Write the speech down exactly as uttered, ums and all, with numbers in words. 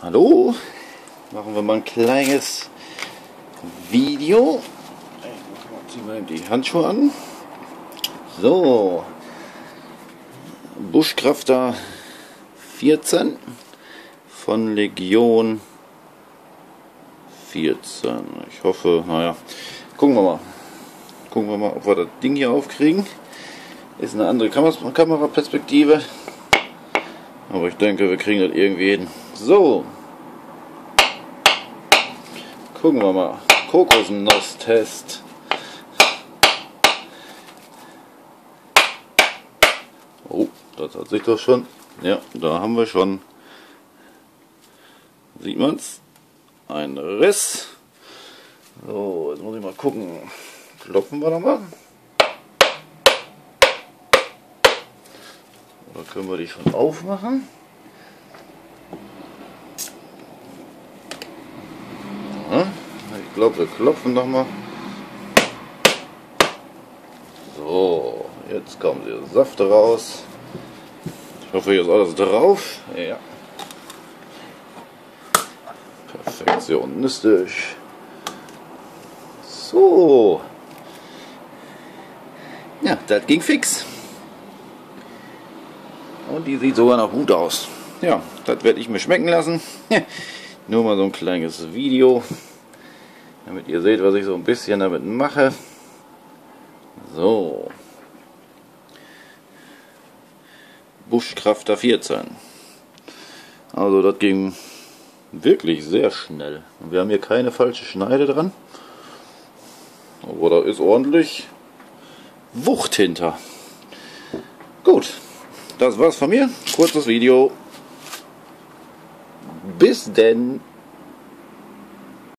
Hallo, machen wir mal ein kleines Video. Ziehen wir die Handschuhe an. So, Bushcrafter vierzehn von Legion vierzehn. Ich hoffe, naja, gucken wir mal. Gucken wir mal, ob wir das Ding hier aufkriegen. Ist eine andere Kam- Kameraperspektive. Aber ich denke, wir kriegen das irgendwie hin. So. Gucken wir mal. Kokosnuss-Test. Oh, das hat sich doch schon. Ja, da haben wir schon. Sieht man's? Ein Riss. So, jetzt muss ich mal gucken. Klopfen wir da mal. Oder können wir die schon aufmachen? Ja, ich glaube, wir klopfen noch mal. So, jetzt kommen die Säfte raus. Ich hoffe, hier ist alles drauf. Ja. Perfektionistisch. So. Ja, das ging fix. Und die sieht sogar noch gut aus. Ja, das werde ich mir schmecken lassen. Nur mal so ein kleines Video, damit ihr seht, was ich so ein bisschen damit mache. So. Bushcrafter vierzehn. Also das ging wirklich sehr schnell. Und wir haben hier keine falsche Schneide dran. Aber da ist ordentlich Wucht hinter. Gut. Das war's von mir. Kurzes Video. Bis denn.